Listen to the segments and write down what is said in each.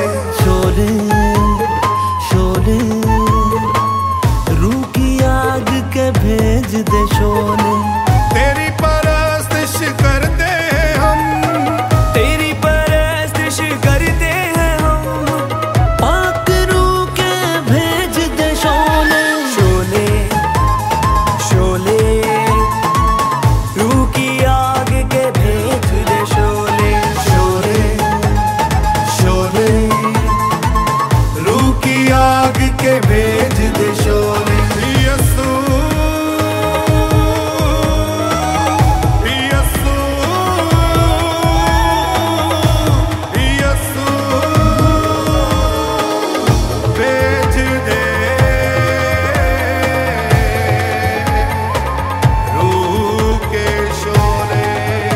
शोले शोले रूह की आग के भेज दे शोले। तेरी परस्तिश करते हैं हम, तेरी परस्तिश करते हैं हम, पाक रूह के भेज दे शोले। शोले शोले रूह की आग के भेज दे शोले। शोले शोले रूह की आग के भेज दे शोले। यस्सू यस्सू यस्सू भेज दे रूह के शोले।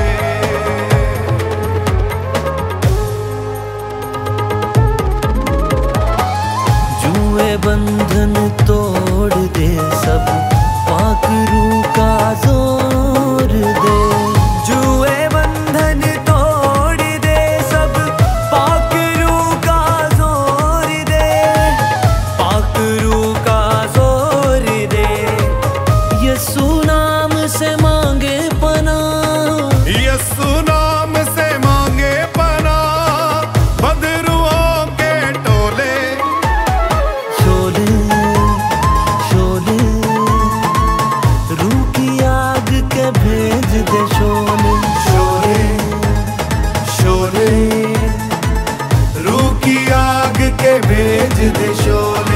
जुए बंधन तोड़ दे सब, पाक रूह का जोर दे। जुए बंधन तोड़ दे सब, पाक रूह का जोर दे। पाक रूह का जोर दे। यीशु नाम से मांगे पनाह, यस्सू नाम से मांगे पनाह बदरुओं के टोले। शोले शोले रूह की आग के भेज दे शोले। शोले शोले रूह की आग के भेज दे शोले।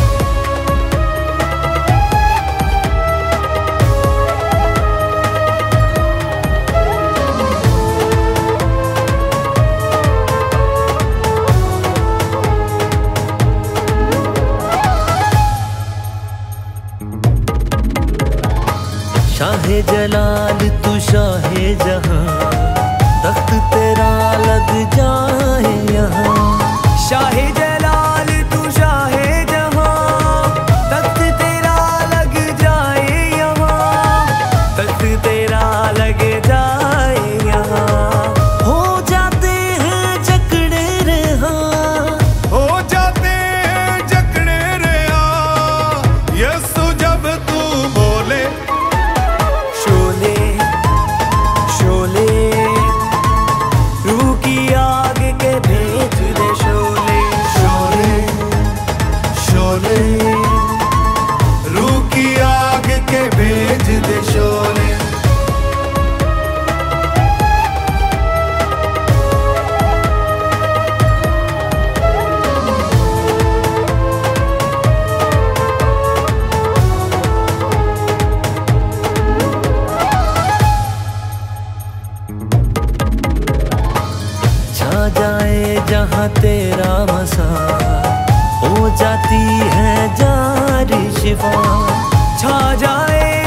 शाहे जलाल तू शाहे जहां, तख्त तेरा लग जाए यहाँ। शाहे जलाल तू शाहे जहां, तख्त तेरा लग जाए यहाँ। तख्त तेरा लग जाए यहाँ। हो जाते हैं जकड़े रेहा, हो जाते हैं जकड़े रेहा यस्सू जब तू बोले। शोले शोले रूह की आग के भेज दे शोले। शोले शोले रूह की आग के भेज दे शोले। छा जाए जहाँ तेरा मसा, हो जाती है जारी शिफा। छा जाए